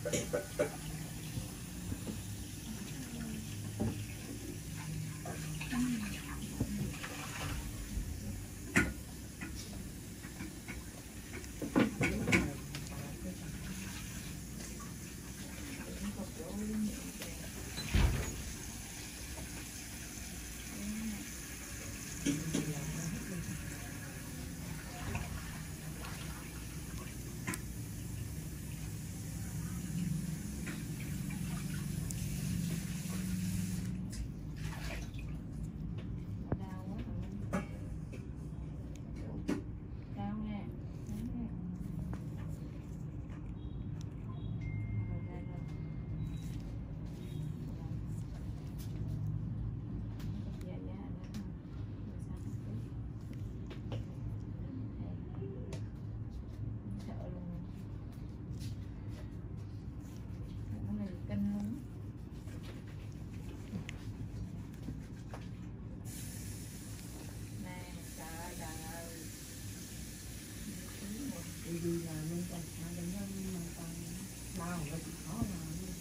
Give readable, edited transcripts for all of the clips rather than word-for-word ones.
Đi làm luôn còn hai đứa nhân mà còn bao mà chỉ khó làm luôn.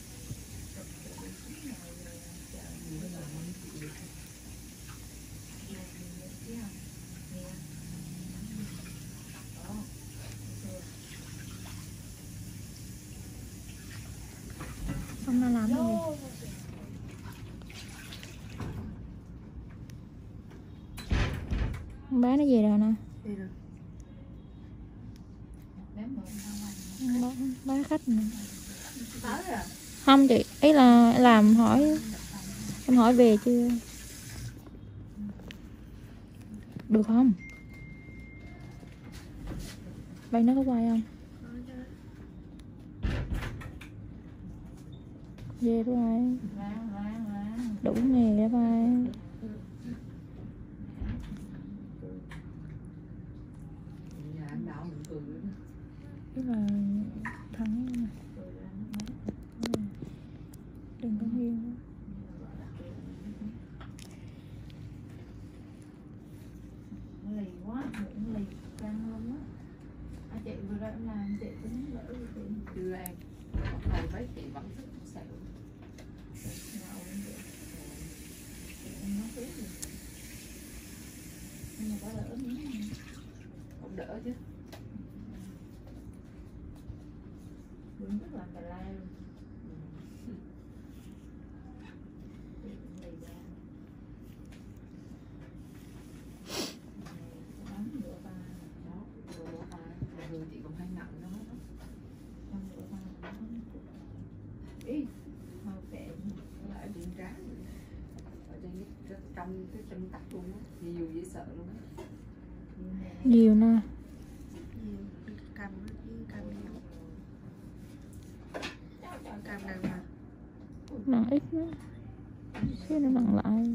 Đi làm không chịu được. Không nó làm gì. Con bé nó về rồi nè. Đi rồi. Bán khách nè. Không chị, ý là làm hỏi em hỏi về chưa, được không? Vậy nó có quay không? Về thôi, đủ nghề đó bay. Tức là thắng này. Đừng có nghiêng. Lì quá, lì căng luôn á. Chị vừa rồi em làm chị cũng lỡ rồi chị. Chưa em. Còn với chị vẫn rất xẹo. Em nói tiếp rồi. Nhưng mà có lỡ miếng này. Cũng đỡ chứ. Đúng rất là cà lai luôn. Chị cũng hay nặng đó. Ý, màu kệ Là ở trên trán, ở trên trong cái chân tắt luôn á, nhiều dễ sợ luôn á. Nhiều nè. Cầm nặng mà. Nặng ít nữa, xíu nó nặng lại.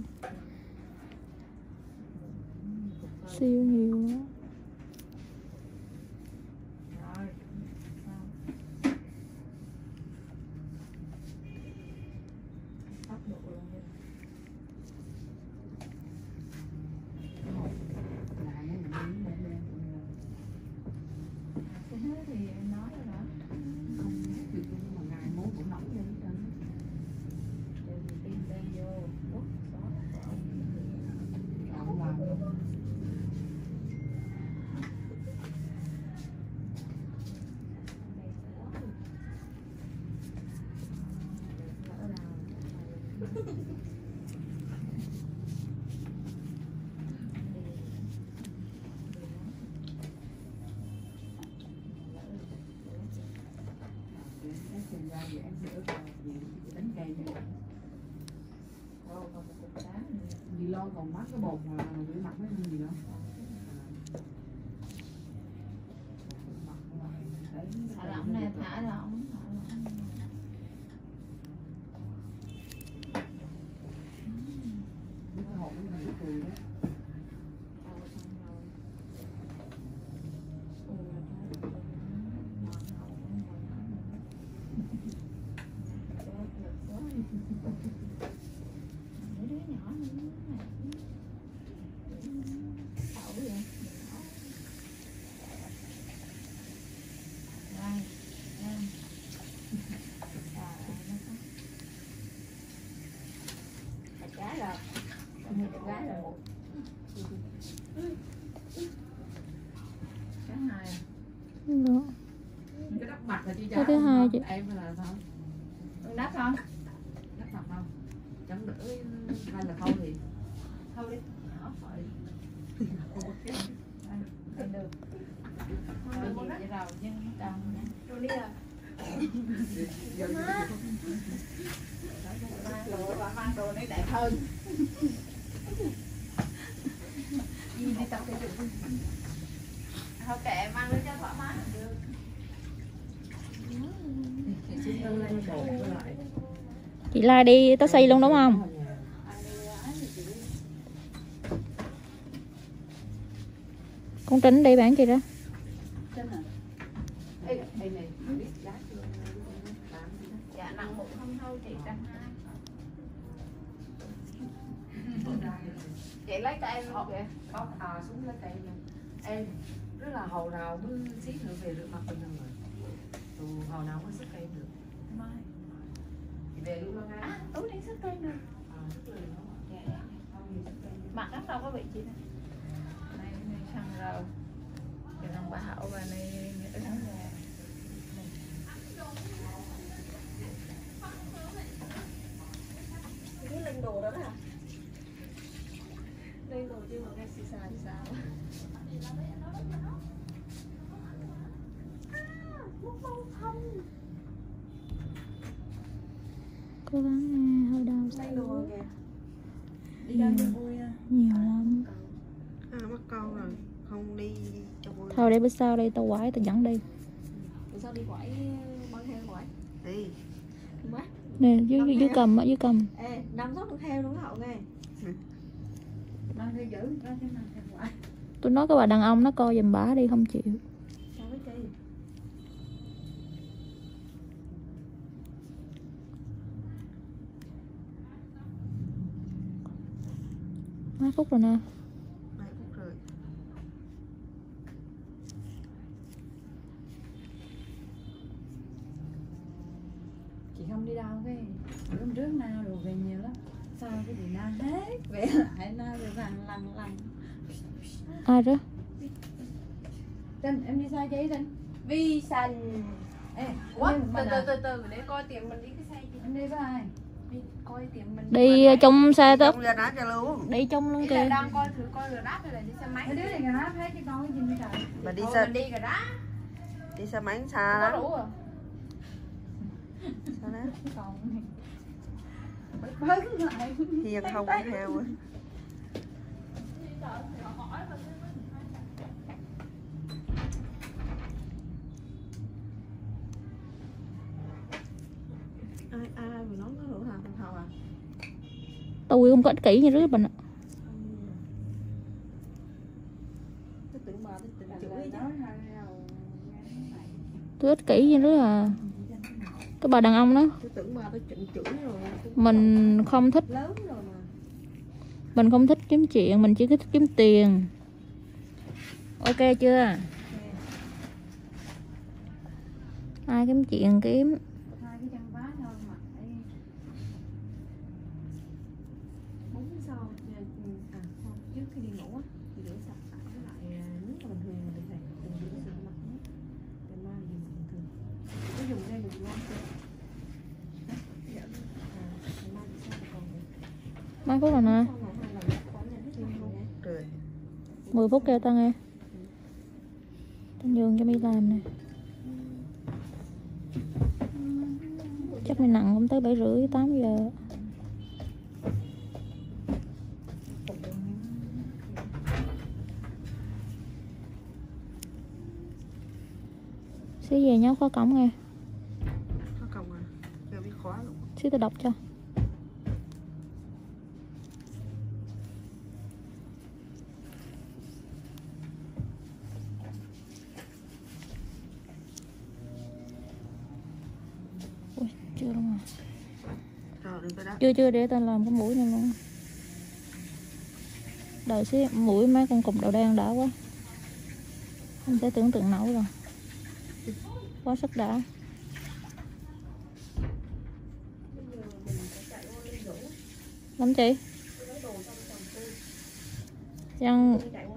Siêu nhiều đó. thì em nói rồi đó. Không biết được luôn mà ngày muốn cũng nóng lên hết trơn. Thì tim đem vô đốt xóa của ông. Không làm luôn. Gì lo còn bắt cái bột mà để mặc mấy gì đó. Thả lỏng nè, thả lỏng. Cái hộp nó bị cười đó. Đó. Cái đắp mặt là chị Cái thứ hai chị. em là sao? Đắt không? Đắp mặt không? Chẳng đỡ hay là thôi thì Thôi đi. Nhỏ phải. Ăn được. Thôi gì vậy rồi nhưng trồng nha. Rồi đi à. Mang đồ này đẹp hơn. Đi tập thể dục. Thôi kệ mang lên cho thoải mái được. Chị Lai đi tới xây luôn đúng không? Con Trinh đi bán chị đó. Dạ nặng bụng không thôi chị 120. Chị lấy cây luôn kìa. Có xuống lấy cây luôn. Em rất là hầu nào mới xí nữa về rửa mặt bình thường rồi. Từ hầu nào mới sức cây được. Mai. Thì về luôn ngay. À, tối nay sức cây được. Sức liền đó. Dạ. Mặt nó đâu có bị chị đâu. Này xăng rau. Thì đồng bà Hậu và này ở đó là cái lên đồ đó hả? Lên đồ chứ mà nghe xì xà thì sao? Cố gắng nghe hơi đau Lên đồ kìa. đi đâu cho vui à. nhiều lắm. Mắc con rồi, không đi cho vui. Thôi để bữa sau đây tao quải tao dẫn đi. Bữa sau đi quẩy mang theo quẩy. Đi. Má. Nè dưới cầm á, dưới cầm. Ê, 5-6 con heo luôn Hậu nghe. Mang theo giữ đó chứ mang theo quả. Tôi nói cái bà đàn ông nó coi giùm bả đi không chịu. Sao với chi? Mấy phút rồi nè. 7 phút rồi. Chị không đi đâu cái bữa hôm trước nào rồi về nhiều lắm. Sao cái gì na hết về lại na rồi lằn. Ai đó? Trinh em đi sao chị Trinh? Vi sành. Ê, Ủa, từ từ để coi tiệm mình đi cái xe gì. em đi với ai? Đi coi tiệm mình. Đi trong xe tao. Trong ra đá cho luôn. Đi trong luôn Ý là kìa. đang coi thử coi rồi đá hay là đi xe máy. Mấy đứa này gà thấy cái con cái gì nữa trời. Mà đi Thôi xe mình đi rồi đó. đi xe máy xa Có lắm. đủ rồi. Sao đó? Còn bớt lại. Hiền không đi theo á. Ai vừa nói có đủ hả thằng Thầu à? Tôi không có ích kỷ như đứa mình. Tôi tưởng bà tôi tưởng chửi chứ. Tôi ích kỷ như đứa à. Cái bà đàn ông đó. Tôi tưởng bà tôi chửi rồi. Mình không thích. Lớn rồi mà. Mình không thích kiếm chuyện, mình chỉ thích kiếm tiền. Ok chưa? Ai kiếm chuyện kiếm. Hai cái chân vá thôi mà. Bún sau sau trước khi đi ngủ á thì rửa sạch với lại nước là bình thường mình phải đừng rửa sạch mặt nước để mai dùng bình thường. Có dùng đây được ngon chưa? Dạ. Mai thì sao còn Mấy phút rồi nè. rồi 10 phút kêu tao nghe. Tao nhường cho mi làm nè. Chắc mi nặng cũng tới 7:30 8 giờ. Xí về nhớ khóa cổng nghe. có còng à giờ bị khóa luôn. Xí tao đọc cho. Ui, chưa luôn à. Rồi đừng có đó. Chưa để tao làm cái mũi này luôn. Đợi xí mũi mấy con cục đầu đen đã quá. Không thể tưởng tượng nổi rồi. Quá sức đã. Lắm chị. Dân